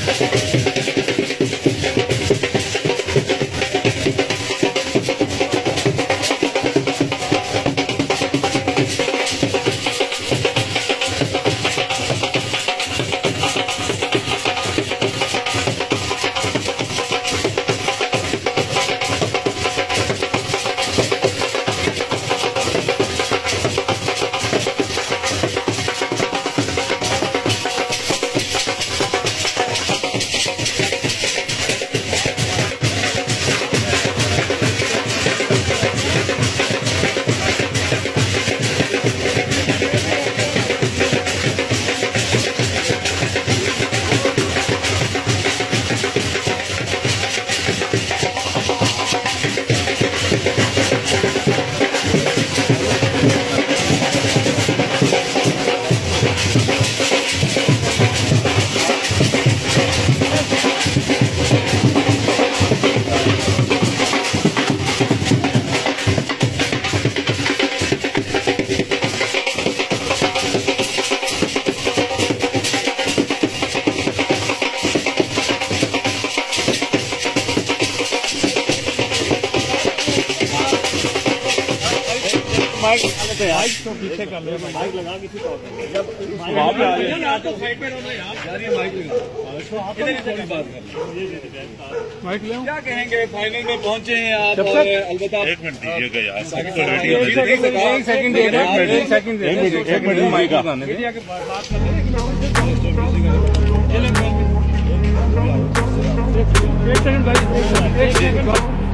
Mic तो पीछे कर ले, माइक लगा किसी को जब वहाँ पे आ जाए ना तो साइड पे रहो यार ये माइक लगा इधर बात कर माइक ले। क्या कहेंगे, फाइनल में पहुंचे हैं आप और अलबत्ता एक मिनट दीजिएगा यार, एक सेकंड माइक लगाने मीडिया के बात कर एक सेकंड भाई, एक सेकंड